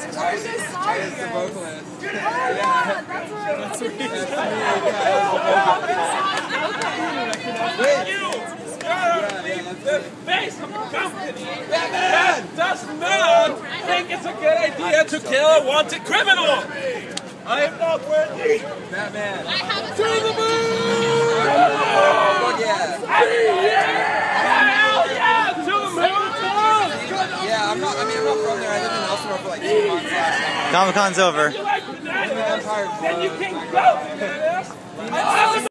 Tyler's the vocalist. Oh, yeah, that's me. The face of the company that does not think it's a good idea to kill a wanted criminal. I am not worthy. Batman. To the moon! Oh, yeah. Hell yeah! To the moon! Yeah, I'm not from there. I lived in Elsinore for like 2 months last summer. Comic-Con's over. You like bananas? Then you can go bananas.